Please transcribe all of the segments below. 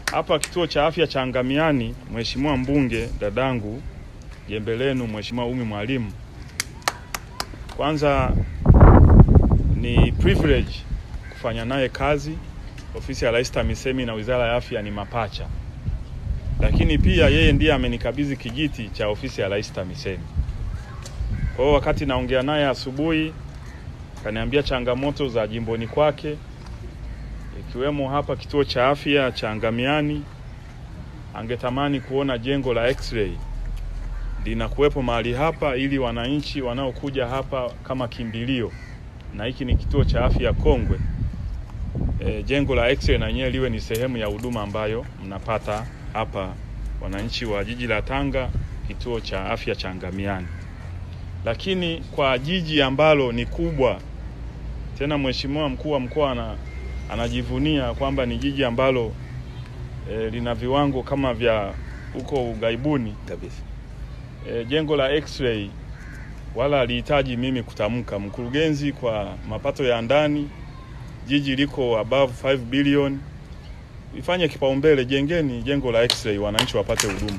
Hapa kituo cha afya cha Ngamiani, Mheshimiwa mbunge dadangu jembe lenu Mheshimiwa Umi Mwalimu, kwanza ni privilege kufanya naye kazi. Ofisi ya Rais TAMISEMI na Wizara ya Afya ni mapacha. Lakini pia yeye ndiye amenikabidhi kijiti cha ofisi ya Rais TAMISEMI. Kwa hiyo wakati naongea naye asubuhi, kaniambia changamoto za jimboni kwake, ikiwemo hapa kituo cha afya cha Ngamiani angetamani kuona jengo la X-ray linakuwepo mahali hapa ili wananchi wanaokuja hapa kama kimbilio, na hiki ni kituo cha afya kongwe, jengo la X-ray na yenyewe liwe ni sehemu ya huduma ambayo mnapata hapa wananchi wa jiji la Tanga, kituo cha afya cha Ngamiani. Lakini kwa jiji ambalo ni kubwa, tena Mheshimiwa mkuu wa mkoa anajivunia kwamba ni jiji ambalo lina viwango kama vya huko ugaibuni kabisa. Jengo la X-ray wala alihitaji mimi kutamka. Mkurugenzi kwa mapato ya ndani, jiji liko above 5 billion. Ifanye kipaumbele, jengeni jengo la X-ray wananchi wapate huduma.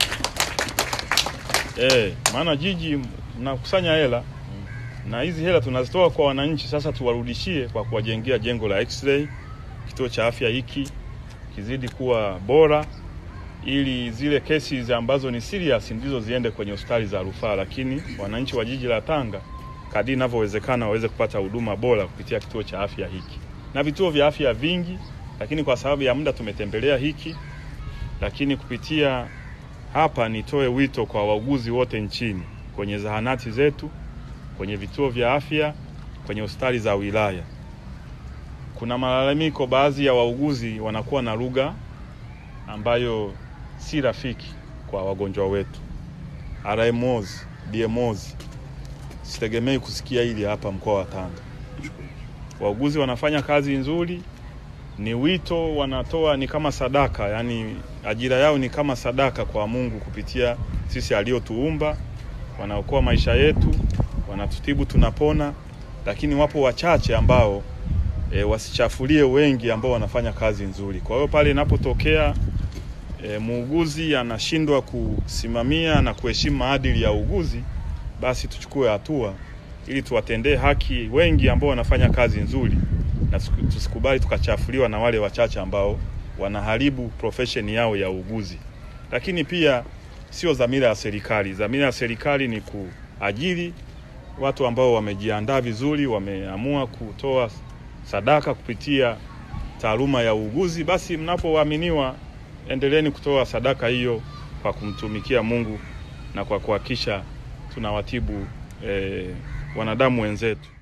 Maana jiji mnakusanya hela na hizi hela tunazitoa kwa wananchi, sasa tuwarudishie kwa kuwajengea jengo la X-ray. Kituo cha afya hiki kizidi kuwa bora ili zile cases ambazo ni serious ndizo ziende kwenye hospitali za rufaa, lakini wananchi wa jiji la Tanga kadri inavyowezekana waweze kupata huduma bora kupitia kituo cha afya hiki. Na vituo vya afya vingi, lakini kwa sababu ya muda tumetembelea hiki. Lakini kupitia hapa nitoe wito kwa wauguzi wote nchini, kwenye zahanati zetu, kwenye vituo vya afya, kwenye hospitali za wilaya. Kuna malalamiko, baadhi ya wauguzi wanakuwa na lugha ambayo si rafiki kwa wagonjwa wetu. RMOs, DMOs, sitegemei kusikia hili hapa mkoa wa Tanga. Wauguzi wanafanya kazi nzuri, ni wito wanatoa, ni kama sadaka, yani ajira yao ni kama sadaka kwa Mungu kupitia sisi aliyotuumba. Wanaokoa maisha yetu, wanatutibu tunapona, lakini wapo wachache ambao wasichafulie wengi ambao wanafanya kazi nzuri. Kwa hiyo pale inapotokea muuguzi anashindwa kusimamia na kuheshimu maadili ya uuguzi, basi tuchukue hatua ili tuwatendee haki wengi ambao wanafanya kazi nzuri, na tusikubali tukachafuliwa na wale wachache ambao wanaharibu profession yao ya uuguzi. Lakini pia sio dhamira ya serikali. Dhamira ya serikali ni kuajiri watu ambao wamejiandaa vizuri, wameamua kutoa sadaka kupitia taaluma ya uuguzi. Basi mnapoaminiwa, endeleeni kutoa sadaka hiyo kwa kumtumikia Mungu na kwa kuhakikisha tunawatibu wanadamu wenzetu.